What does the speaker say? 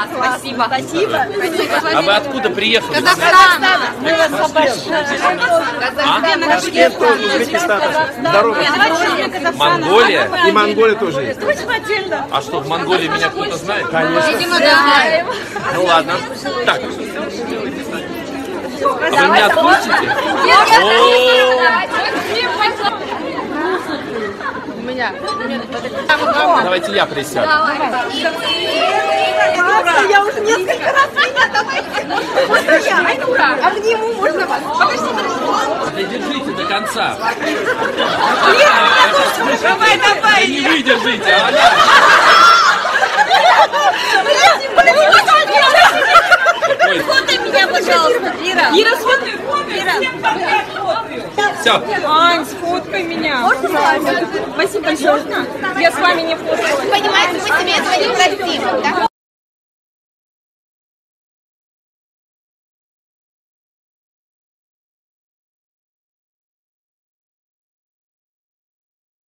Спасибо. Спасибо. А вы откуда приехали? Казахстан. Мы вас обожаем. Ташкент тоже, Узбекистан. Здорово. Монголия? И Монголия тоже есть. А что, в Монголии меня кто-то знает? Конечно. Видимо, да. Ну ладно. Так. А вы меня отпустите? Давайте я присяду. Я уже несколько раз меня, давайте. Можно я? Обниму, можно вас? Да держите до конца. Давай, давай. Не выдержите, а? Сфотай меня, пожалуйста, Ира. Ира, сфотай. Все. Ань, сфоткай меня. Можно с вами? Спасибо большое. Я с вами не фоткалась. Понимаете, мы себе этого не простим, да?